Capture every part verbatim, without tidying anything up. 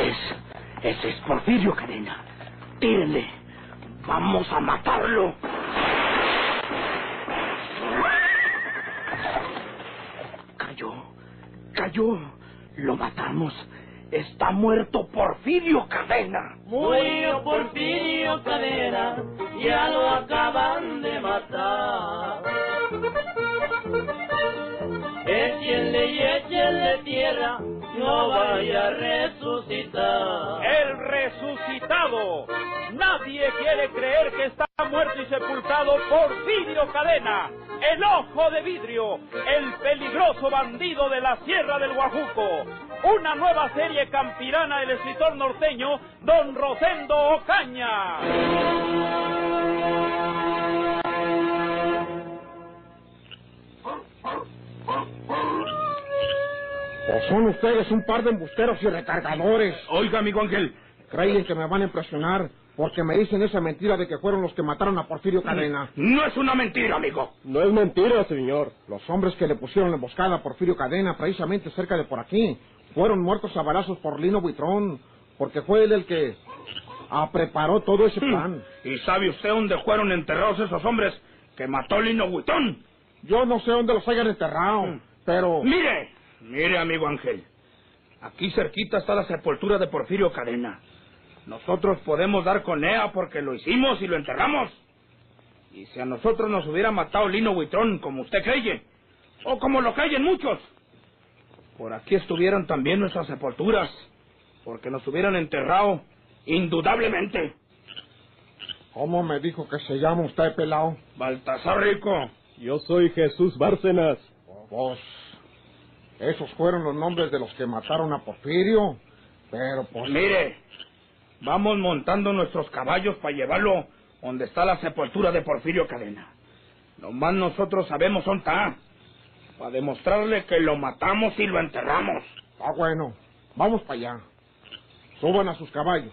es? Ese es Porfirio Cadena. Tírenle. Vamos a matarlo. Cayó. Cayó. Lo matamos. Está muerto Porfirio Cadena. Murió Porfirio Cadena, ya lo acaban de matar. Échenle y échenle tierra, no vaya a resucitar. ¡El resucitado! Nadie quiere creer que está muerto y sepultado Porfirio Cadena, el ojo de vidrio, el peligroso bandido de la Sierra del Guajuco. Una nueva serie campirana del escritor norteño Don Rosendo Ocaña. Pues son ustedes un par de embusteros y recargadores. Oiga, amigo Ángel. Creen que me van a impresionar porque me dicen esa mentira de que fueron los que mataron a Porfirio Cadena. No es una mentira, amigo. No es mentira, señor. Los hombres que le pusieron la emboscada a Porfirio Cadena, precisamente cerca de por aquí, fueron muertos a balazos por Lino Buitrón, porque fue él el que ah, preparó todo ese plan. ¿Y sabe usted dónde fueron enterrados esos hombres que mató Lino Buitrón? Yo no sé dónde los hayan enterrado, mm. pero... Mire, mire, amigo Ángel. Aquí cerquita está la sepultura de Porfirio Cadena. Nosotros podemos dar con ella porque lo hicimos y lo enterramos. Y si a nosotros nos hubiera matado Lino Buitrón, como usted cree, o como lo creen muchos, por aquí estuvieran también nuestras sepulturas, porque nos hubieran enterrado indudablemente. ¿Cómo me dijo que se llama usted, pelao? Baltasar Rico. Yo soy Jesús Bárcenas. Vos, esos fueron los nombres de los que mataron a Porfirio, pero pues... Mire, vamos montando nuestros caballos para llevarlo donde está la sepultura de Porfirio Cadena. Nomás nosotros sabemos dónde está, para demostrarle que lo matamos y lo enterramos. Ah, bueno, vamos para allá. Suban a sus caballos.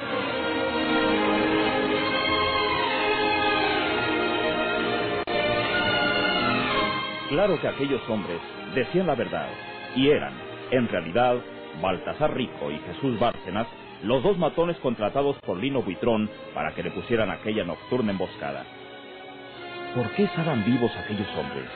Claro que aquellos hombres decían la verdad, y eran, en realidad, Baltasar Rico y Jesús Bárcenas, los dos matones contratados por Lino Buitrón para que le pusieran aquella nocturna emboscada. ¿Por qué estaban vivos aquellos hombres?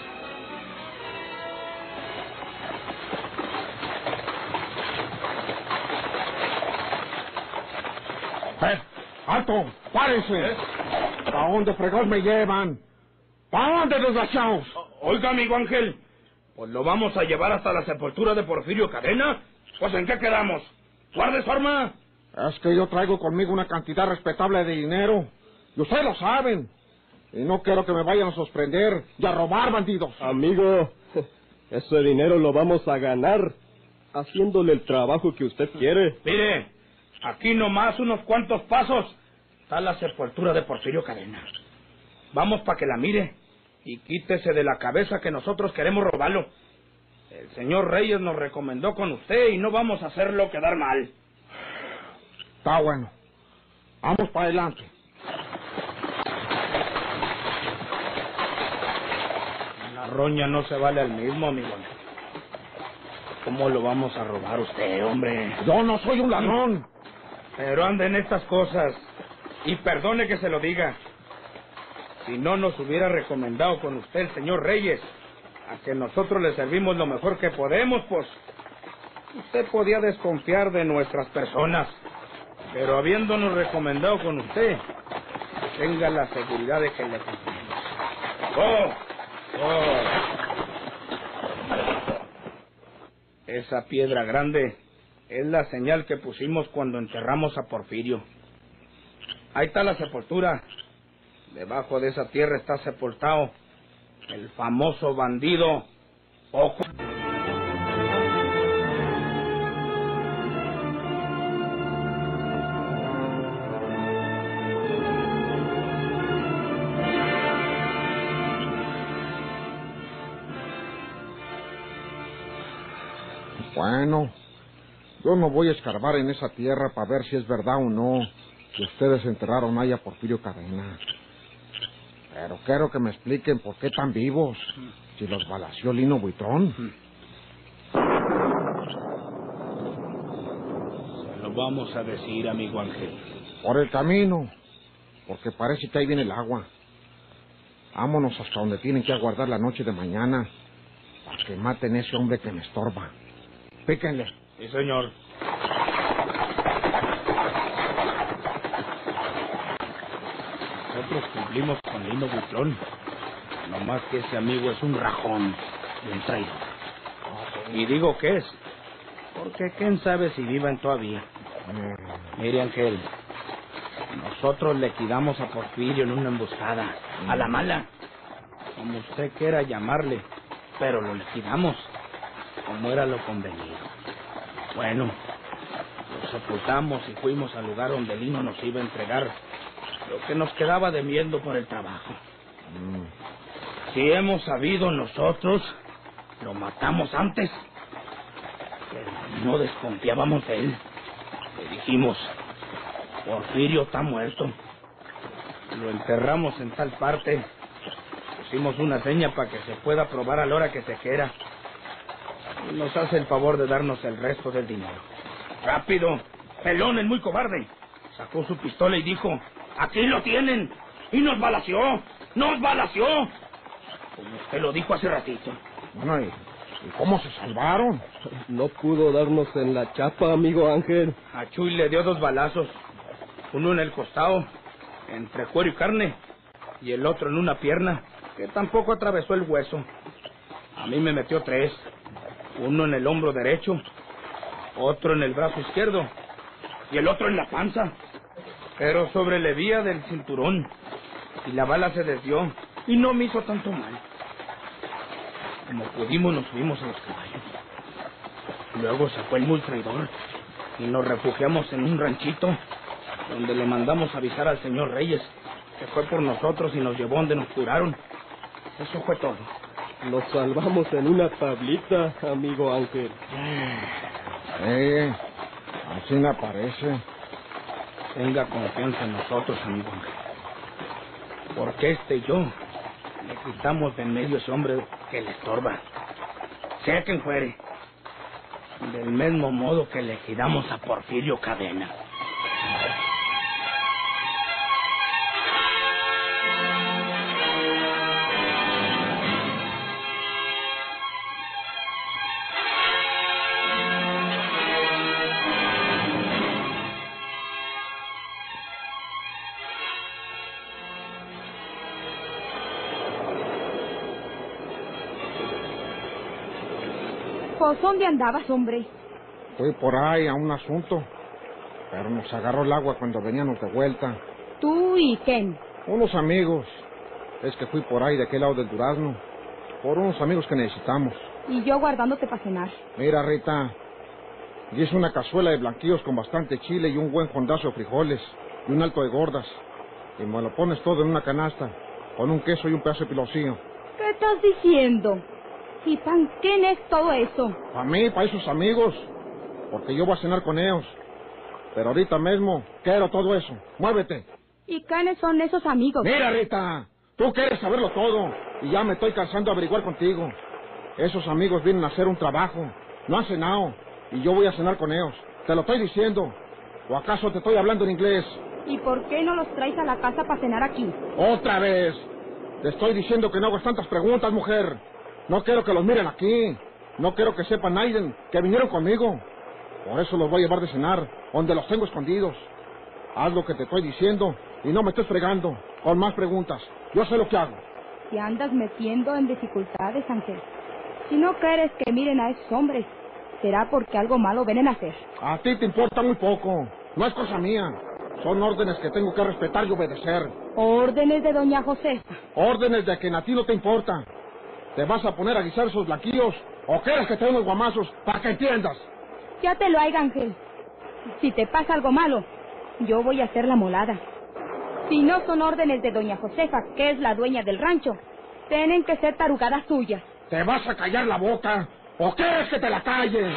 ¡Eh! ¡Alto! ¡Párense! ¿Eh? ¿A dónde fregón me llevan? ¿A dónde, desgraciados? Oiga, amigo Ángel, pues lo vamos a llevar hasta la sepultura de Porfirio Cadena. Pues ¿en qué quedamos? ¿Guarde su arma? Es que yo traigo conmigo una cantidad respetable de dinero. Y ustedes lo saben. Y no quiero que me vayan a sorprender y a robar, bandidos. Amigo, ese dinero lo vamos a ganar haciéndole el trabajo que usted quiere. Mire, aquí nomás unos cuantos pasos está la sepultura de Porfirio Cadena. Vamos para que la mire y quítese de la cabeza que nosotros queremos robarlo. El señor Reyes nos recomendó con usted y no vamos a hacerlo quedar mal. Está bueno. Vamos para adelante. La roña no se vale al mismo, amigo. ¿Cómo lo vamos a robar usted, hombre? Yo no soy un ladrón. Pero anda en estas cosas. Y perdone que se lo diga. Si no nos hubiera recomendado con usted el señor Reyes, a que nosotros le servimos lo mejor que podemos, pues usted podía desconfiar de nuestras personas. Pero habiéndonos recomendado con usted, tenga la seguridad de que le cumplimos. ¡Oh! ¡Oh! Esa piedra grande es la señal que pusimos cuando enterramos a Porfirio. Ahí está la sepultura. Debajo de esa tierra está sepultado el famoso bandido Ojo. Bueno, yo no voy a escarbar en esa tierra para ver si es verdad o no que ustedes enterraron ahí a Porfirio Cadena. Pero quiero que me expliquen por qué están vivos, si los balació Lino Buitrón. Se lo vamos a decir, amigo Ángel? Por el camino, porque parece que ahí viene el agua. Vámonos hasta donde tienen que aguardar la noche de mañana, para que maten a ese hombre que me estorba. Píquenle. Sí, señor. Nosotros cumplimos con Lino Buitrón. No más que ese amigo es un rajón y un traidor. Y digo que es, porque quién sabe si viven todavía. Mm. Mire, Ángel, nosotros le quitamos a Porfirio en una emboscada, mm. a la mala, como usted quiera llamarle, pero lo liquidamos, como era lo convenido. Bueno, lo sepultamos y fuimos al lugar donde Lino nos iba a entregar lo que nos quedaba debiendo por el trabajo. Mm. Si hemos sabido nosotros, lo matamos antes, pero no desconfiábamos de él. Le dijimos, Porfirio está muerto. Lo enterramos en tal parte, pusimos una seña para que se pueda probar a la hora que se quiera. Y nos hace el favor de darnos el resto del dinero. ¡Rápido! Pelón es muy cobarde. Sacó su pistola y dijo, aquí lo tienen. Y nos balaceó, nos balaceó. Como usted lo dijo hace ratito. Bueno, ¿y, ¿y cómo se salvaron? No pudo darnos en la chapa, amigo Ángel. A Chuy le dio dos balazos. Uno en el costado, entre cuero y carne, y el otro en una pierna, que tampoco atravesó el hueso. A mí me metió tres. Uno en el hombro derecho, otro en el brazo izquierdo, y el otro en la panza. Pero sobre la vía del cinturón, y la bala se desvió, y no me hizo tanto mal. Como pudimos nos subimos a los caballos. Luego se fue el muy traidor, y nos refugiamos en un ranchito, donde le mandamos avisar al señor Reyes, que fue por nosotros y nos llevó donde nos curaron. Eso fue todo. Nos salvamos en una tablita, amigo Ángel. Eh, así me parece. Tenga confianza en nosotros, amigo Ángel. Porque este y yo le quitamos de en medio ese hombre que le estorba. Sea quien fuere. Del mismo modo que le quitamos a Porfirio Cadena. Pues, ¿dónde andabas, hombre? Fui por ahí a un asunto, pero nos agarró el agua cuando veníamos de vuelta. ¿Tú y quién? Unos amigos. Es que fui por ahí de aquel lado del Durazno, por unos amigos que necesitamos. Y yo guardándote para cenar. Mira, Rita, hice una cazuela de blanquillos con bastante chile y un buen fondazo de frijoles y un alto de gordas. Y me lo pones todo en una canasta, con un queso y un pedazo de piloncillo. ¿Qué estás diciendo? ¿Y pan quién es todo eso? Para mí, para esos amigos, porque yo voy a cenar con ellos. Pero ahorita mismo quiero todo eso. Muévete. ¿Y quiénes son esos amigos? Mira, Rita, tú quieres saberlo todo y ya me estoy cansando de averiguar contigo. Esos amigos vienen a hacer un trabajo, no han cenado y yo voy a cenar con ellos. Te lo estoy diciendo. ¿O acaso te estoy hablando en inglés? ¿Y por qué no los traes a la casa para cenar aquí? Otra vez. Te estoy diciendo que no hagas tantas preguntas, mujer. No quiero que los miren aquí. No quiero que sepan nadie que vinieron conmigo. Por eso los voy a llevar de cenar, donde los tengo escondidos. Haz lo que te estoy diciendo y no me estés fregando con más preguntas. Yo sé lo que hago. Te andas metiendo en dificultades, Ángel. Si no quieres que miren a esos hombres, será porque algo malo vienen a hacer. A ti te importa muy poco. No es cosa mía. Son órdenes que tengo que respetar y obedecer. Órdenes de doña Josefa. Órdenes de quien a ti no te importa. ¿Te vas a poner a guisar esos blanquillos o quieres que te den unos guamazos para que entiendas? Ya te lo haga, Ángel. Si te pasa algo malo, yo voy a hacer la molada. Si no son órdenes de doña Josefa, que es la dueña del rancho, tienen que ser tarugadas suyas. ¿Te vas a callar la boca o quieres que te la calle?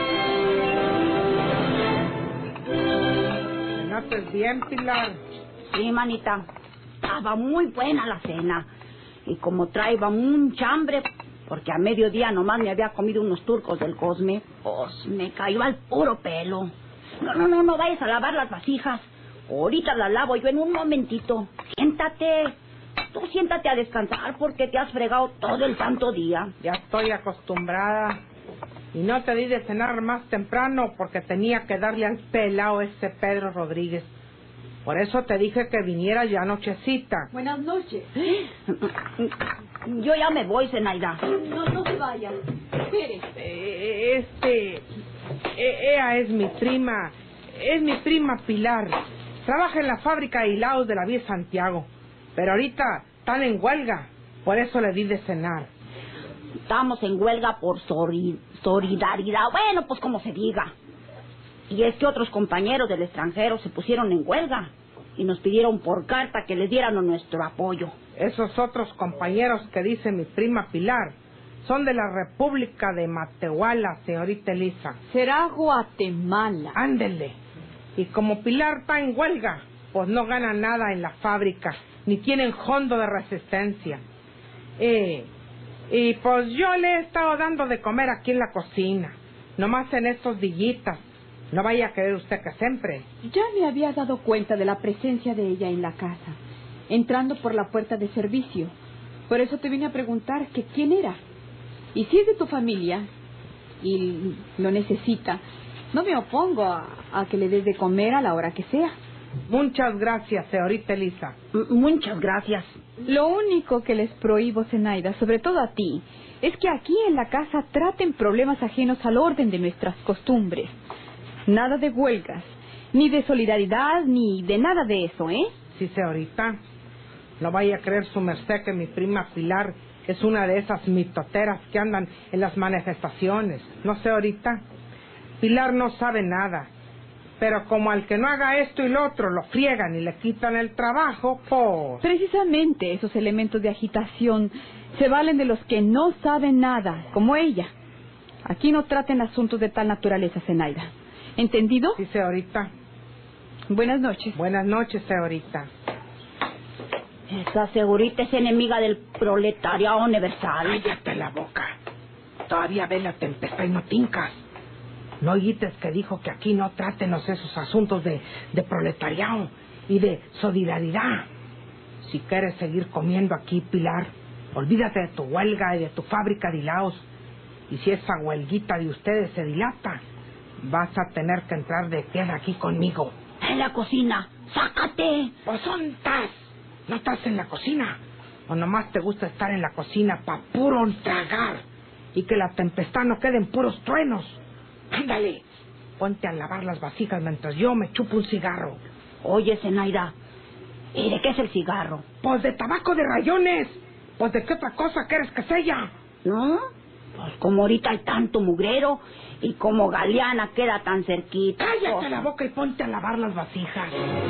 Cenaste bien, Pilar. Sí, manita. Estaba muy buena la cena. Y como traía mucha hambre, porque a mediodía nomás me había comido unos turcos del Cosme, pues me cayó al puro pelo. No, no, no, no vayas a lavar las vasijas. Ahorita las lavo yo en un momentito. Siéntate. Tú siéntate a descansar porque te has fregado todo el santo día. Ya estoy acostumbrada. Y no te di de cenar más temprano porque tenía que darle al pelao ese Pedro Rodríguez. Por eso te dije que viniera ya nochecita. Buenas noches. Yo ya me voy, Zenaida. No, no se vaya. Espere. Eh, este... Eh, ella es mi prima. Es mi prima Pilar. Trabaja en la fábrica de hilados de la Vía Santiago. Pero ahorita están en huelga. Por eso le di de cenar. Estamos en huelga por sori- solidaridad. Bueno, pues como se diga. Y es que otros compañeros del extranjero se pusieron en huelga y nos pidieron por carta que les diéramos nuestro apoyo. Esos otros compañeros que dice mi prima Pilar son de la República de Matehuala, señorita Elisa. Será Guatemala. Ándele. Y como Pilar está en huelga, pues no gana nada en la fábrica, ni tienen fondo de resistencia. Eh, y pues yo le he estado dando de comer aquí en la cocina, nomás en estos dillitas. No vaya a creer usted que siempre. Ya me había dado cuenta de la presencia de ella en la casa, entrando por la puerta de servicio. Por eso te vine a preguntar que quién era. Y si es de tu familia y lo necesita, no me opongo a, a que le des de comer a la hora que sea. Muchas gracias, señorita Elisa. M- muchas gracias. Lo único que les prohíbo, Zenaida, sobre todo a ti, es que aquí en la casa traten problemas ajenos al orden de nuestras costumbres. Nada de huelgas, ni de solidaridad, ni de nada de eso, ¿eh? Sí, señorita. No vaya a creer su merced que mi prima Pilar es una de esas mitoteras que andan en las manifestaciones. No, señorita. Pilar no sabe nada. Pero como al que no haga esto y lo otro lo friegan y le quitan el trabajo, pues... Precisamente esos elementos de agitación se valen de los que no saben nada, como ella. Aquí no traten asuntos de tal naturaleza, Zenaida. ¿Entendido? Sí, señorita. Buenas noches. Buenas noches, señorita. Esa segurita es enemiga del proletariado universal. Cállate la boca. Todavía ves la tempestad y no tincas. No oíste que dijo que aquí no trátenos esos asuntos de, de proletariado y de solidaridad. Si quieres seguir comiendo aquí, Pilar, olvídate de tu huelga y de tu fábrica de hilados. Y si esa huelguita de ustedes se dilata, vas a tener que entrar de queda aquí conmigo. En la cocina. ¡Sácate! Pues ¿dónde estás? ¿No estás en la cocina? ¿O nomás te gusta estar en la cocina pa' puro tragar y que la tempestad no quede en puros truenos? Ándale, ponte a lavar las vasijas mientras yo me chupo un cigarro. Oye, Zenaida, ¿y de qué es el cigarro? Pues de tabaco de rayones. Pues de qué otra cosa quieres que sea. ¿No? Pues como ahorita hay tanto mugrero y como Galeana queda tan cerquita. Cállate pues... la boca y ponte a lavar las vasijas.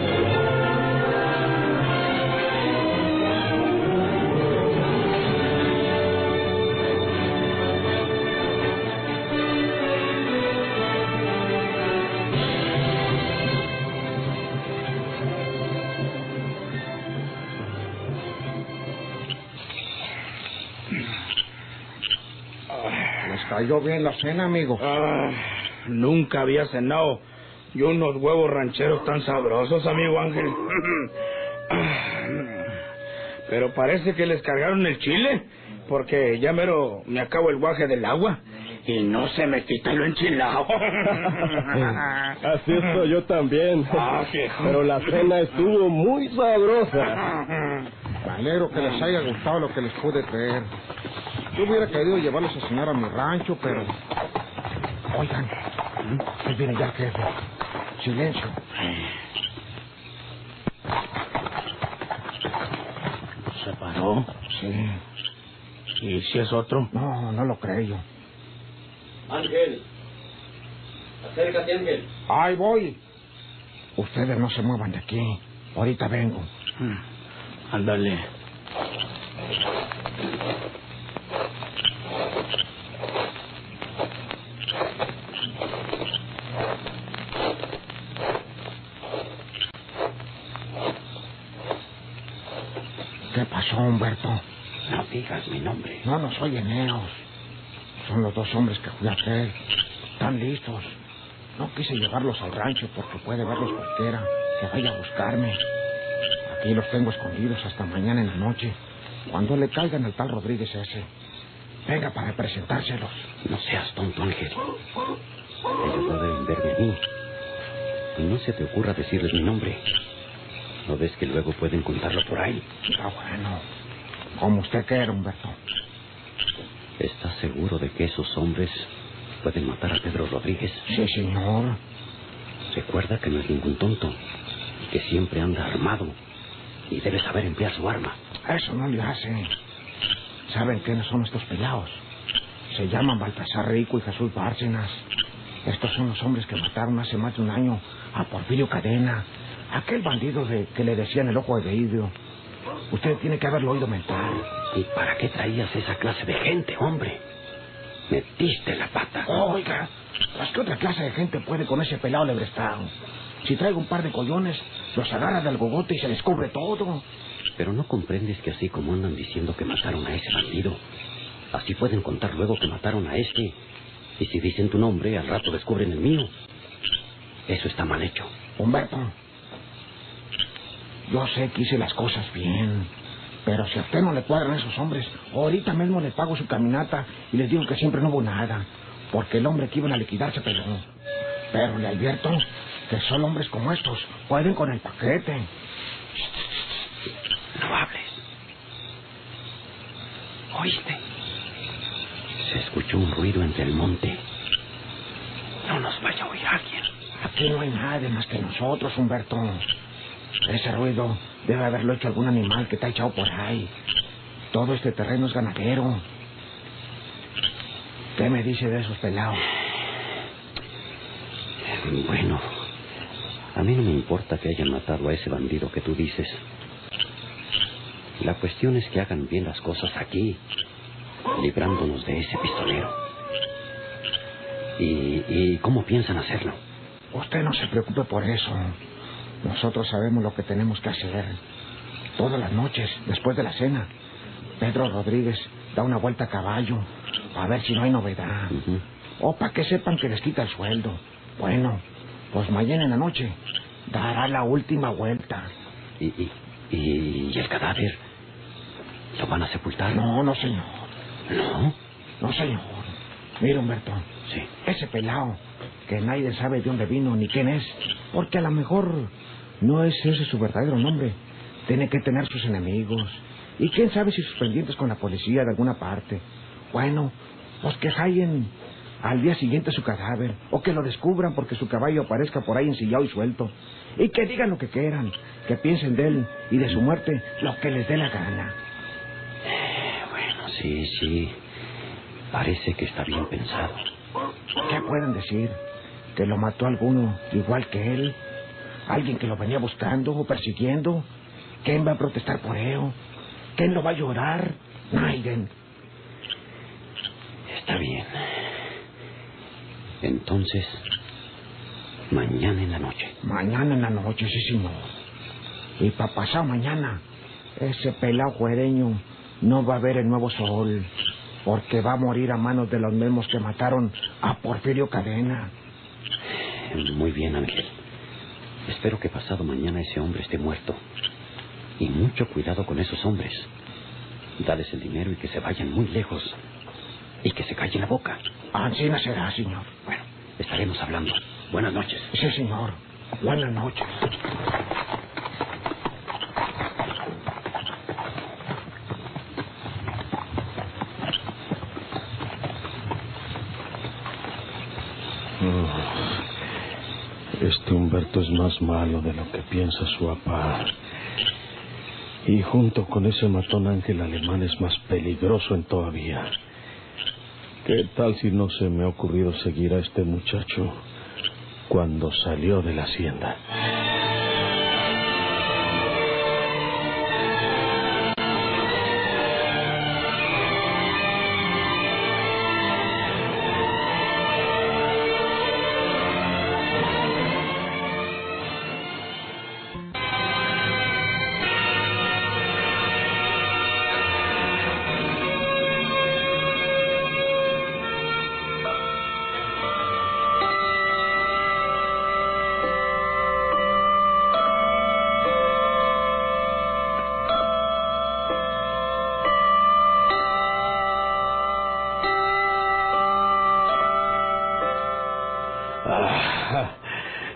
¿Les cayó bien la cena, amigo? Ah, nunca había cenado yo unos huevos rancheros tan sabrosos, amigo Ángel. Pero parece que les cargaron el chile, porque ya mero me acabo el guaje del agua y no se me quita lo enchilado. Así estoy yo también. Ah, pero la cena estuvo muy sabrosa. Me alegro que les haya gustado lo que les pude traer. Yo hubiera querido llevarlos a cenar a mi rancho, pero... Oigan, ahí viene ya el jefe. Silencio. ¿Se paró? Sí. ¿Y si es otro? No, no lo creo yo. Ángel. Acércate, Ángel. Ahí voy. Ustedes no se muevan de aquí. Ahorita vengo. Ándale. ¿Qué pasó, Humberto? No digas mi nombre. No, no soy Eneos. Son los dos hombres que fui a hacer. Están listos. No quise llevarlos al rancho porque puede verlos cualquiera que vaya a buscarme. Aquí los tengo escondidos hasta mañana en la noche, cuando le caigan al tal Rodríguez ese. Venga para presentárselos. No seas tonto, Ángel. Ellos no deben verme a mí. Y no se te ocurra decirles mi nombre. ¿No ves que luego pueden contarlo por ahí? Está bueno. Como usted quiera, Humberto. ¿Estás seguro de que esos hombres pueden matar a Pedro Rodríguez? Sí, señor. Recuerda que no es ningún tonto y que siempre anda armado y debe saber emplear su arma. Eso no le hace. ¿Saben quiénes son estos pelados? Se llaman Baltasar Rico y Jesús Bárcenas. Estos son los hombres que mataron hace más de un año a Porfirio Cadena, aquel bandido de que le decían el ojo de vidrio. Usted tiene que haberlo oído mentar. ¿Y para qué traías esa clase de gente, hombre? Metiste la pata. Oiga, pues ¿qué otra clase de gente puede con ese pelado lebrestado? Si traigo un par de collones, los agarra del gogote y se les cubre todo. Pero no comprendes que así como andan diciendo que mataron a ese bandido, así pueden contar luego que mataron a este. Y si dicen tu nombre, al rato descubren el mío. Eso está mal hecho. Humberto, yo sé que hice las cosas bien, pero si a usted no le cuadran esos hombres, ahorita mismo le pago su caminata y les digo que siempre no hubo nada, porque el hombre que iban a liquidar se peló. Pero le advierto que solo hombres como estos pueden con el paquete. No hables. ¿Oíste? Se escuchó un ruido entre el monte. No nos vaya a oír alguien. Aquí no hay nadie más que nosotros, Humberto. Ese ruido debe haberlo hecho algún animal que está echado por ahí. Todo este terreno es ganadero. ¿Qué me dice de esos pelados? Bueno, a mí no me importa que hayan matado a ese bandido que tú dices. La cuestión es que hagan bien las cosas aquí, librándonos de ese pistolero. ¿Y, y cómo piensan hacerlo? Usted no se preocupe por eso. Nosotros sabemos lo que tenemos que hacer. Todas las noches, después de la cena, Pedro Rodríguez da una vuelta a caballo a ver si no hay novedad. Uh-huh. O para que sepan que les quita el sueldo. Bueno, pues mañana en la noche dará la última vuelta. ¿Y, y, y, y el cadáver? ¿Lo van a sepultar? No, no, señor. ¿No? No, señor. Mira, Humberto. Sí. Ese pelao, que nadie sabe de dónde vino ni quién es, porque a lo mejor no es ese su verdadero nombre. Tiene que tener sus enemigos. Y quién sabe si sus pendientes con la policía de alguna parte. Bueno, pues que hallen al día siguiente su cadáver, o que lo descubran porque su caballo aparezca por ahí ensillado y suelto. Y que digan lo que quieran, que piensen de él y de su muerte lo que les dé la gana. Bueno, sí, sí. Parece que está bien pensado. ¿Qué pueden decir? ¿Que lo mató alguno igual que él? ¿Alguien que lo venía buscando o persiguiendo? ¿Quién va a protestar por ello? ¿Quién lo va a llorar? Nadie. Está bien. Entonces, mañana en la noche. Mañana en la noche, sí, señor. Y para pasado mañana, ese pelao juereño no va a ver el nuevo sol, porque va a morir a manos de los mismos que mataron a Porfirio Cadena. Muy bien, Ángel. Espero que pasado mañana ese hombre esté muerto. Y mucho cuidado con esos hombres. Dales el dinero y que se vayan muy lejos. Y que se calle la boca. Así no será, señor. Bueno, estaremos hablando. Buenas noches. Sí, señor. Buenas noches. Este Humberto es más malo de lo que piensa su papá. Y junto con ese matón Ángel Alemán es más peligroso en todavía. ¿Qué tal si no se me ha ocurrido seguir a este muchacho cuando salió de la hacienda?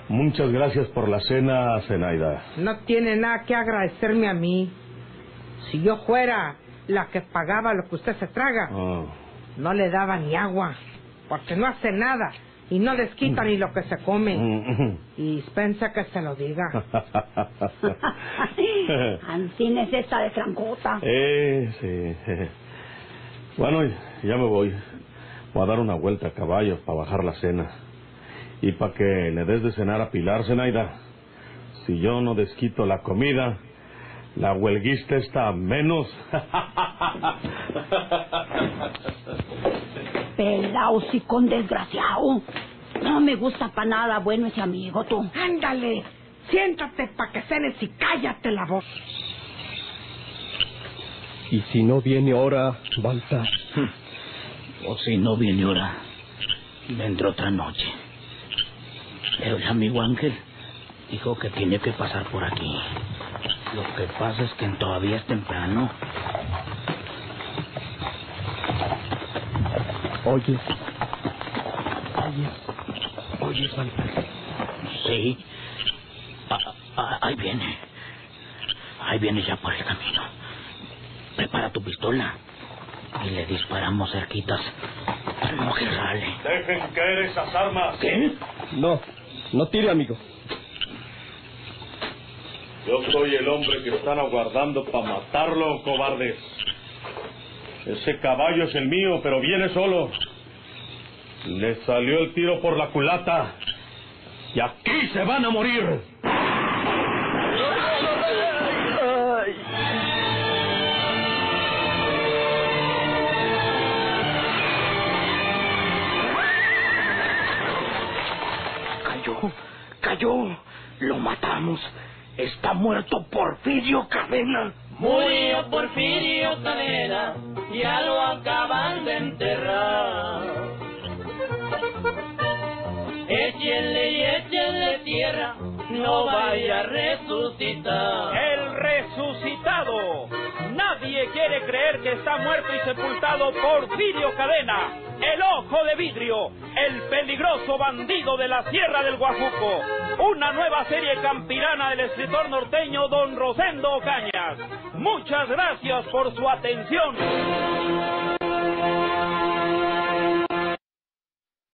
Muchas gracias por la cena, Zenaida. No tiene nada que agradecerme a mí. Si yo fuera la que pagaba lo que usted se traga, Oh. no le daba ni agua, porque no hace nada y no les quita ni lo que se come. Y dispensa que se lo diga. Ancín es esta de francota. Eh, sí. Bueno, ya me voy. Voy a dar una vuelta a caballo para bajar la cena. Y para que le des de cenar a Pilar, Zenaida. Si yo no desquito la comida, la huelguista está menos. Pelao, con desgraciado. No me gusta para nada bueno ese amigo, tú. Ándale, siéntate para que cenes y cállate la voz. ¿Y si no viene ahora, Balta? O si no viene ahora, vendrá otra noche. Pero el amigo Ángel dijo que tiene que pasar por aquí. Lo que pasa es que todavía es temprano. Oyes. Oyes. Oyes, Balta. Sí. Ah, ah, ahí viene. Ahí viene ya por el camino. Prepara tu pistola y le disparamos cerquitas. No que rale. Dejen caer esas armas. ¿Qué? No, no tire, amigo. Yo soy el hombre que están aguardando para matarlo, cobardes. Ese caballo es el mío, pero viene solo. Le salió el tiro por la culata. Y aquí se van a morir. Cayó, cayó. Lo matamos. Está muerto Porfirio Cadena. Murió Porfirio Cadena, ya lo acaban de enterrar. Échenle y échenle tierra, no vaya a resucitar. El resucitado. Nadie quiere creer que está muerto y sepultado Porfirio Cadena, el ojo de vidrio, el peligroso bandido de la Sierra del Guajuco. Una nueva serie campirana del escritor norteño don Rosendo Ocañas. Muchas gracias por su atención.